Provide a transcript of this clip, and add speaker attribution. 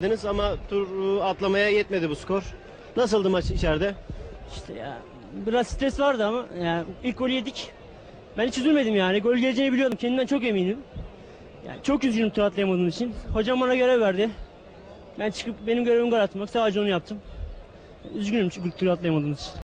Speaker 1: Ama tur atlamaya yetmedi bu skor. Nasıldı maç içeride?
Speaker 2: İşte ya biraz stres vardı ama yani ilk golü yedik. Ben hiç üzülmedim yani. Gol geleceğini biliyordum. Kendimden çok eminim. Yani çok üzgünüm tur atlayamadığım için. Hocam bana görev verdi. Ben çıkıp benim görevim gol atmak. Sadece onu yaptım. Üzgünüm çünkü tur atlayamadığım için.